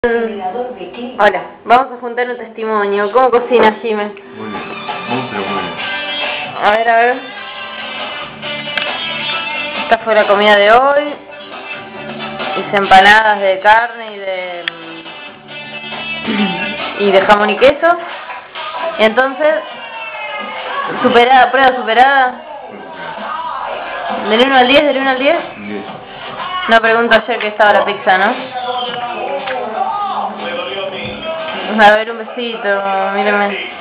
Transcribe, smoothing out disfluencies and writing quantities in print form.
Hola, vamos a juntar un testimonio. ¿Cómo cocina Jimé? Muy bien, muy bien. A ver. Esta fue la comida de hoy. Hice empanadas de carne y de jamón y queso. Y entonces, prueba superada. ¿Del 1 al 10? ¿Del 1 al 10? 10. No pregunto ayer que estaba la pizza, ¿no? A ver, un besito, mírame.